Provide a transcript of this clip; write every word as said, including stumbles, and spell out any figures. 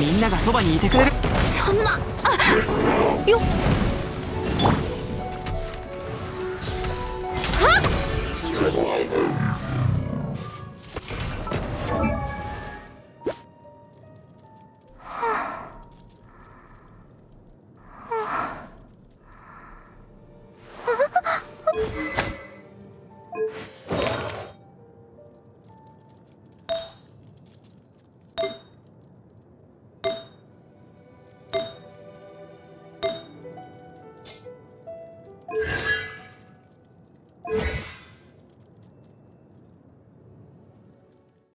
みんながそばにいてくれる。 そんな。あよっ。